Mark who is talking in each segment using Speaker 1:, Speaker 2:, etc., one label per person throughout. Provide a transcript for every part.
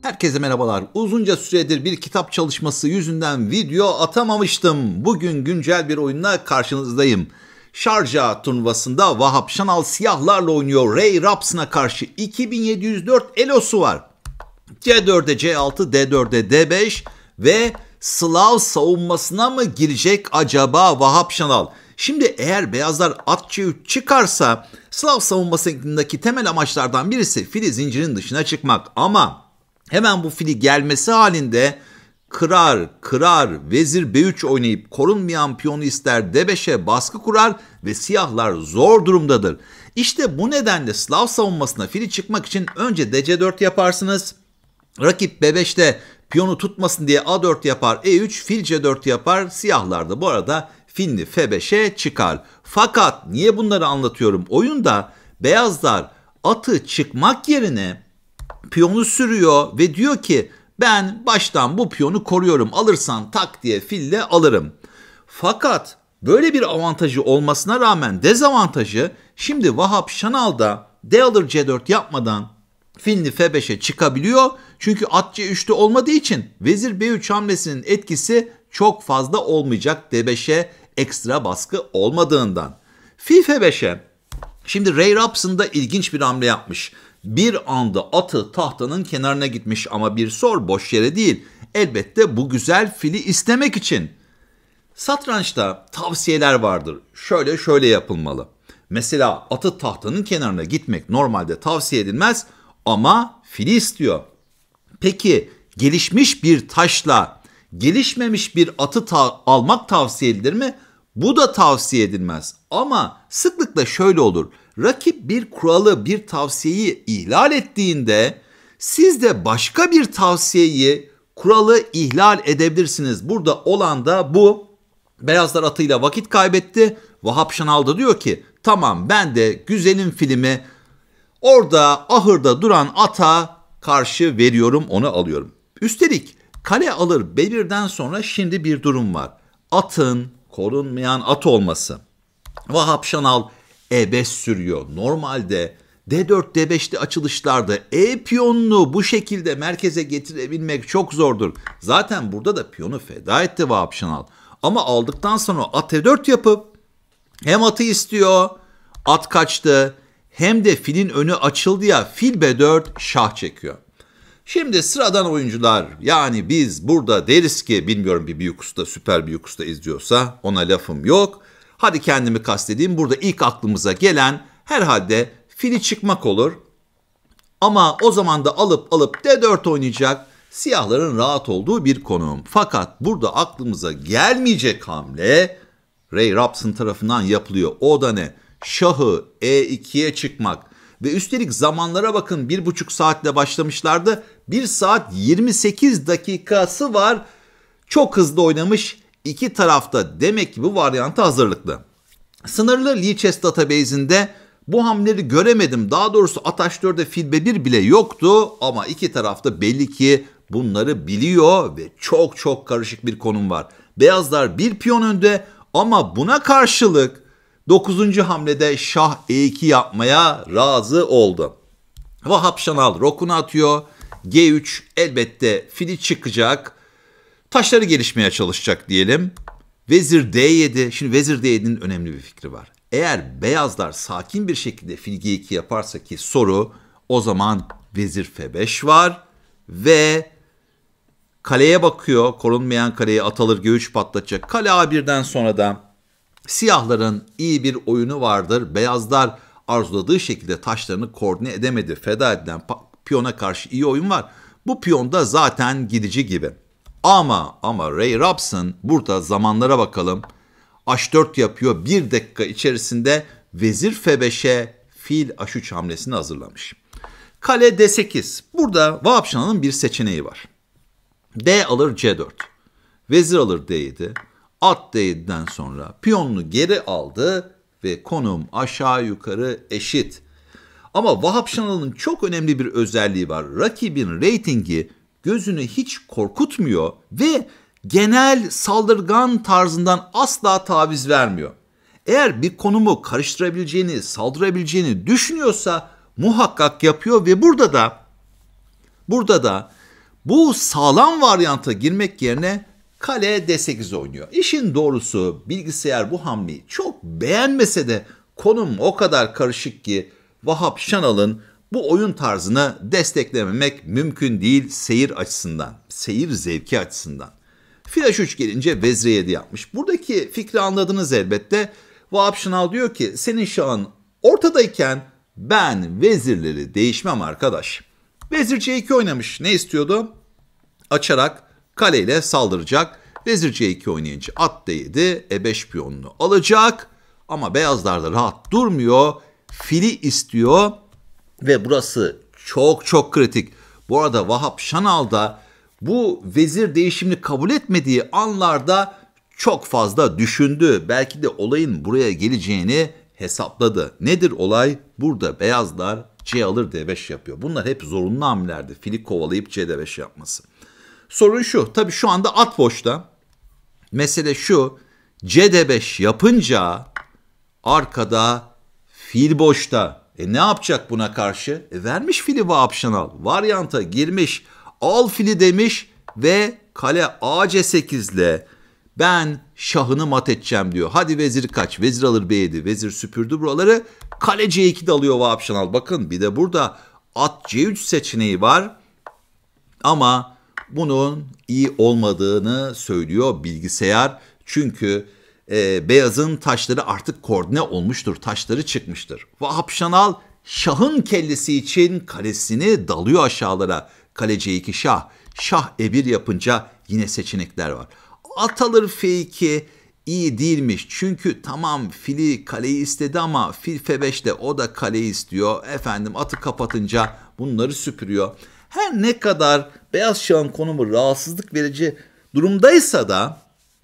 Speaker 1: Herkese merhabalar. Uzunca süredir bir kitap çalışması yüzünden video atamamıştım. Bugün güncel bir oyunla karşınızdayım. Şarja turnuvasında Vahap Şanal siyahlarla oynuyor. Ray Robson'a karşı 2704 elosu var. C4'e C6, D4'e D5 ve Slav savunmasına mı girecek acaba Vahap Şanal? Şimdi eğer beyazlar at C3 çıkarsa Slav savunmasındaki temel amaçlardan birisi fili zincirin dışına çıkmak. Ama hemen bu fili gelmesi halinde kırar, vezir B3 oynayıp korunmayan piyonu ister D5'e baskı kurar ve siyahlar zor durumdadır. İşte bu nedenle Slav savunmasına fili çıkmak için önce DC4 yaparsınız. Rakip B5'te piyonu tutmasın diye A4 yapar, E3, fil C4 yapar. Siyahlar da bu arada filini F5'e çıkar. Fakat niye bunları anlatıyorum? Oyunda beyazlar atı çıkmak yerine piyonu sürüyor ve diyor ki ben baştan bu piyonu koruyorum. Alırsan tak diye fille alırım. Fakat böyle bir avantajı olmasına rağmen dezavantajı şimdi Vahap Şanal da D alır C4 yapmadan filini F5'e çıkabiliyor. Çünkü at C3'te olmadığı için vezir B3 hamlesinin etkisi çok fazla olmayacak D5'e ekstra baskı olmadığından. Fil F5'e şimdi Ray Robson da ilginç bir hamle yapmış. Bir anda atı tahtanın kenarına gitmiş ama bir sor boş yere değil. Elbette bu güzel fili istemek için. Satrançta tavsiyeler vardır. Şöyle yapılmalı. Mesela atı tahtanın kenarına gitmek normalde tavsiye edilmez ama fili istiyor. Peki gelişmiş bir taşla gelişmemiş bir atı almak tavsiye edilir mi? Bu da tavsiye edilmez. Ama sıklıkla şöyle olur. Rakip bir kuralı, bir tavsiyeyi ihlal ettiğinde siz de başka bir tavsiyeyi, kuralı ihlal edebilirsiniz. Burada olan da bu. Beyazlar atıyla vakit kaybetti. Vahap Şanal da diyor ki tamam ben de güzelim filmi orada ahırda duran ata karşı veriyorum, onu alıyorum. Üstelik kale alır B1'den sonra şimdi bir durum var. Atın korunmayan at olması. Vahap Şanal E5 sürüyor. Normalde D4, D5'li açılışlarda E piyonunu bu şekilde merkeze getirebilmek çok zordur. Zaten burada da piyonu feda etti Vahap Şanal. Ama aldıktan sonra at E4 yapıp hem atı istiyor, at kaçtı, hem de filin önü açıldı ya fil B4 şah çekiyor. Şimdi sıradan oyuncular yani biz burada deriz ki bilmiyorum bir büyük usta süper büyük usta izliyorsa ona lafım yok. Hadi kendimi kastedeyim burada ilk aklımıza gelen herhalde fili çıkmak olur. Ama o zaman da alıp D4 oynayacak siyahların rahat olduğu bir konum. Fakat burada aklımıza gelmeyecek hamle Ray Robson tarafından yapılıyor. O da ne? Şahı E2'ye çıkmak. Ve üstelik zamanlara bakın 1,5 saatle başlamışlardı. 1 saat 28 dakikası var. Çok hızlı oynamış iki tarafta. Demek ki bu varyanta hazırlıklı. Sınırlı Lichess database'inde bu hamleleri göremedim. Daha doğrusu at H4'de fil B1 bile yoktu. Ama iki tarafta belli ki bunları biliyor ve çok karışık bir konum var. Beyazlar bir piyon önde ama buna karşılık 9. hamlede şah E2 yapmaya razı oldu. Vahap Şanal rokunu atıyor. G3 elbette fili çıkacak. Taşları gelişmeye çalışacak diyelim. Vezir D7. Şimdi vezir D7'nin önemli bir fikri var. Eğer beyazlar sakin bir şekilde fil G2 yaparsa ki soru o zaman vezir F5 var ve kaleye bakıyor. Korunmayan kaleye at alır G3 patlatacak. Kale A1'den sonra da siyahların iyi bir oyunu vardır. Beyazlar arzuladığı şekilde taşlarını koordine edemedi. Feda edilen piyona karşı iyi oyun var. Bu piyon da zaten gidici gibi. Ama Ray Robson burada zamanlara bakalım. H4 yapıyor. 1 dakika içerisinde vezir F5'e fil H3 hamlesini hazırlamış. Kale D8. Burada Vahap Şanal'ın bir seçeneği var. D alır C4. Vezir alır D7. At D7'den sonra piyonunu geri aldı ve konum aşağı yukarı eşit. Ama Vahap Şanal'ın çok önemli bir özelliği var. Rakibin reytingi gözünü hiç korkutmuyor ve genel saldırgan tarzından asla taviz vermiyor. Eğer bir konumu karıştırabileceğini, saldırabileceğini düşünüyorsa muhakkak yapıyor ve burada da Bu sağlam varyanta girmek yerine kale D8 oynuyor. İşin doğrusu bilgisayar bu hamleyi çok beğenmese de konum o kadar karışık ki Vahap Şanal'ın bu oyun tarzını desteklememek mümkün değil seyir açısından, seyir zevki açısından. Fil H3 gelince vezir 7 yapmış. Buradaki fikri anladınız elbette. Vahap Şanal diyor ki senin şahın ortadayken ben vezirleri değişmem arkadaş. Vezir C2 oynamış. Ne istiyordu? Açarak kaleyle saldıracak. Vezir C2 oynayınca at D7 E5 piyonunu alacak. Ama beyazlar da rahat durmuyor. Fili istiyor ve burası çok çok kritik. Bu arada Vahap Şanal da bu vezir değişimini kabul etmediği anlarda çok fazla düşündü. Belki de olayın buraya geleceğini hesapladı. Nedir olay? Burada beyazlar C alır D5 yapıyor. Bunlar hep zorunlu hamlelerdi. Fili kovalayıp C D5 yapması. Sorun şu. Tabii şu anda at boşta. Mesele şu. C D5 yapınca arkada fil boşta. Ne yapacak buna karşı? Vermiş fili Vahap Şanal. Varyanta girmiş. Al fili demiş ve kale A C8 ile ben şahını mat edeceğim diyor. Hadi vezir kaç. Vezir alır B7. Vezir süpürdü buraları. Kale C2 de alıyor Vahap Şanal. Bakın bir de burada at C3 seçeneği var. Ama bunun iyi olmadığını söylüyor bilgisayar. Çünkü beyazın taşları artık koordine olmuştur. Taşları çıkmıştır. Vahap Şanal şahın kellesi için kalesini dalıyor aşağılara. Kale C2 şah. Şah E1 yapınca yine seçenekler var. At alır F2 iyi değilmiş. Çünkü tamam fili kaleyi istedi ama fil F5'te o da kaleyi istiyor. Efendim atı kapatınca bunları süpürüyor. Her ne kadar beyaz şahın konumu rahatsızlık verici durumdaysa da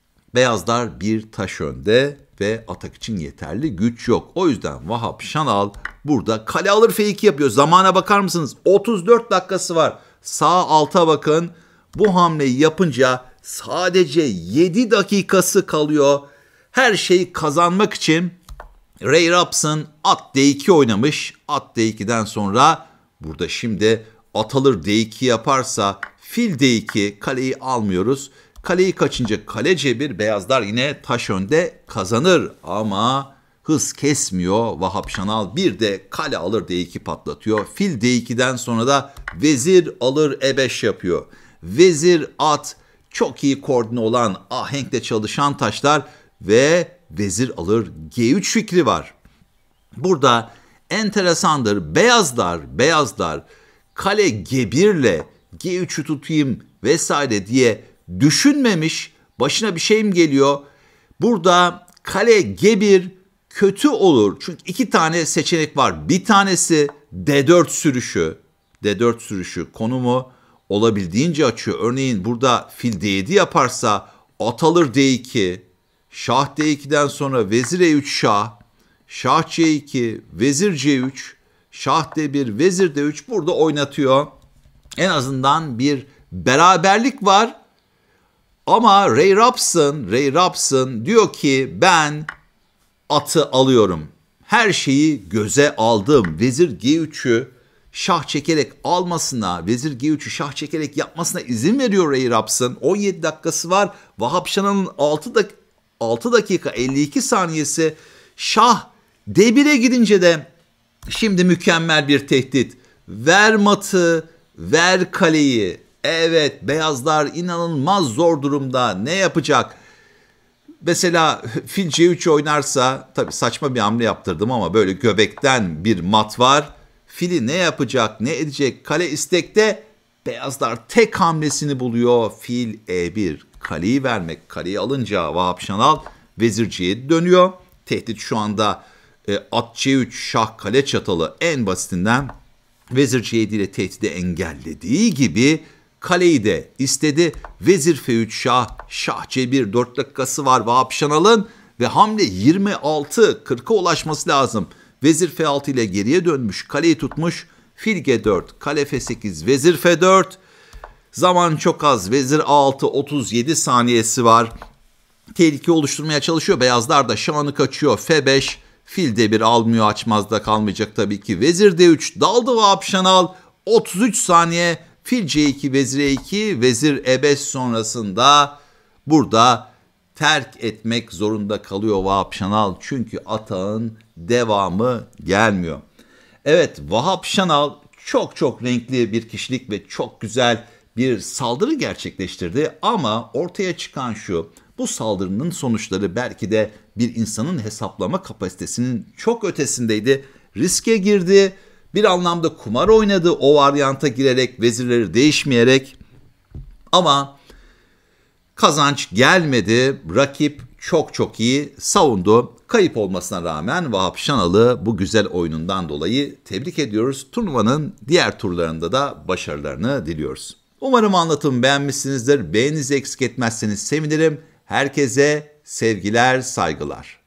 Speaker 1: beyazlar bir taş önde ve atak için yeterli güç yok. O yüzden Vahap Şanal burada kale alır F2 yapıyor. Zamana bakar mısınız? 34 dakikası var. Sağ alta bakın. Bu hamleyi yapınca sadece 7 dakikası kalıyor. Her şeyi kazanmak için Ray Robson at D2 oynamış. At D2'den sonra burada şimdi at alır D2 yaparsa fil D2 kaleyi almıyoruz. Kaleyi kaçınca kale C1 beyazlar yine taş önde kazanır ama hız kesmiyor Vahap Şanal. Bir de kale alır D2 patlatıyor. Fil D2'den sonra da vezir alır E5 yapıyor. Vezir at çok iyi koordine olan ahenkle çalışan taşlar ve vezir alır G3 fikri var. Burada enteresandır beyazlar kale G1 ile G3'ü tutayım vesaire diye düşünmemiş. Başına bir şey mi geliyor? Burada kale G1 kötü olur. Çünkü iki tane seçenek var. Bir tanesi D4 sürüşü. D4 sürüşü konumu olabildiğince açıyor. Örneğin burada fil D7 yaparsa at alır D2, şah D2'den sonra vezir E3 şah, şah C2, vezir C3, şah D1, vezir D3 burada oynatıyor. En azından bir beraberlik var. Ama Ray Robson diyor ki ben atı alıyorum. Her şeyi göze aldım. Vezir G3'ü şah çekerek almasına, vezir G3'ü şah çekerek yapmasına izin veriyor Ray Robson. 17 dakikası var. Vahap Şanal'ın 6 dakika 52 saniyesi. Şah D1'e gidince de şimdi mükemmel bir tehdit. Ver matı, ver kaleyi. Evet, beyazlar inanılmaz zor durumda. Ne yapacak? Mesela fil C3 oynarsa, tabii saçma bir hamle yaptırdım ama böyle göbekten bir mat var. Fili ne yapacak, ne edecek? Kale istekte. Beyazlar tek hamlesini buluyor. Fil E1. Kaleyi vermek. Kaleyi alınca Vahap Şanal vezir C7 dönüyor. Tehdit şu anda at C3 şah kale çatalı en basitinden vezir C7 ile tehdidi engellediği gibi kaleyi de istedi. Vezir F3 şah, şah C1 4 dakikası var Vahap Şanal'ın ve hamle 26-40'a ulaşması lazım. Vezir F6 ile geriye dönmüş, kaleyi tutmuş. Fil G4, kale F8, vezir F4. Zaman çok az. Vezir A6 37 saniyesi var. Tehlike oluşturmaya çalışıyor. Beyazlar da şahını kaçıyor. F5, fil D1 almıyor. Açmazda kalmayacak tabii ki. Vezir D3 daldı Vahap Şanal. 33 saniye Fil C2, vezir E2, vezir E5 sonrasında burada terk etmek zorunda kalıyor Vahap Şanal. Çünkü atağın devamı gelmiyor. Evet, Vahap Şanal çok renkli bir kişilik ve çok güzel bir saldırı gerçekleştirdi. Ama ortaya çıkan şu, bu saldırının sonuçları belki de bir insanın hesaplama kapasitesinin çok ötesindeydi. Riske girdi, bir anlamda kumar oynadı o varyanta girerek, vezirleri değişmeyerek. Ama kazanç gelmedi. Rakip çok iyi savundu. Kayıp olmasına rağmen Vahap Şanal'ı bu güzel oyunundan dolayı tebrik ediyoruz. Turnuvanın diğer turlarında da başarılarını diliyoruz. Umarım anlatımı beğenmişsinizdir. Beğeninizi eksik etmezseniz sevinirim. Herkese sevgiler, saygılar.